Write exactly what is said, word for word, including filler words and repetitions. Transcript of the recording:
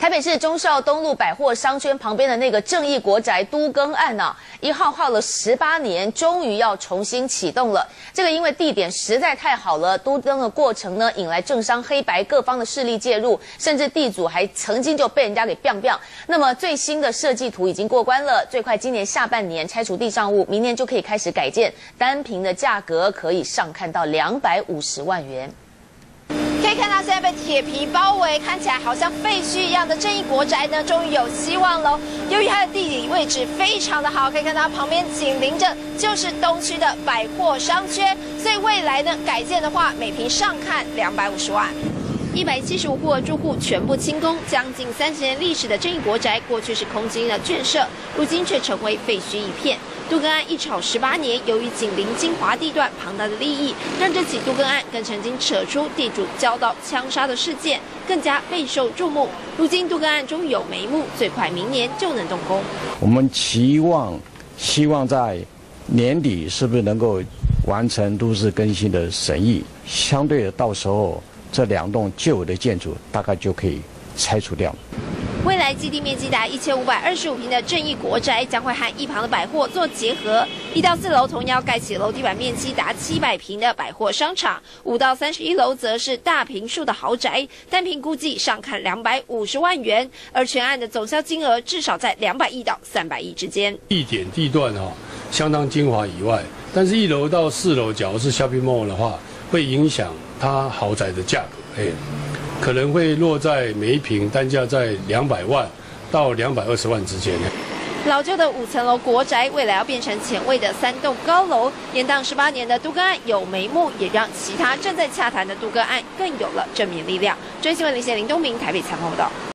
台北市忠孝东路百货商圈旁边的那个正义国宅都更案呢、啊，一号耗了十八年，终于要重新启动了。这个因为地点实在太好了，都更的过程呢，引来政商黑白各方的势力介入，甚至地主还曾经就被人家给 biang biang。那么最新的设计图已经过关了，最快今年下半年拆除地上物，明年就可以开始改建，单坪的价格可以上看到两百五十万元。 可以看到，现在被铁皮包围，看起来好像废墟一样的正义国宅呢，终于有希望喽。由于它的地理位置非常的好，可以看到它旁边紧邻着就是东区的百货商圈，所以未来呢改建的话，每坪上看两百五十万。 一百七十五户住户全部清空，将近三十年历史的正义国宅，过去是空经的圈舍，如今却成为废墟一片。都更案一吵十八年，由于紧邻精华地段庞大的利益，让这起都更案更曾经扯出地主遭到枪杀的事件，更加备受注目。如今都更案终于有眉目，最快明年就能动工。 我们期望，希望在年底是不是能够完成都市更新的审议？相对的，到时候。 这两栋旧有的建筑大概就可以拆除掉。 未来基地面积达一千五百二十五坪的正义国宅将会和一旁的百货做结合，一到四楼同样盖起楼地板面积达七百坪的百货商场，五到三十一楼则是大坪数的豪宅，单坪估计上看两百五十万元，而全案的总销金额至少在两百亿到三百亿之间。 地点地段哈、哦、相当精华以外，但是一楼到四楼，假如是 shopping mall 的话，会影响。 它豪宅的价格，哎，可能会落在每一坪单价在两百万到两百二十万之间。 老旧的五层楼国宅，未来要变成前卫的三栋高楼，延宕十八年的都更案有眉目，也让其他正在洽谈的都更案更有了正面力量。专新闻林贤林东明台北采访报道。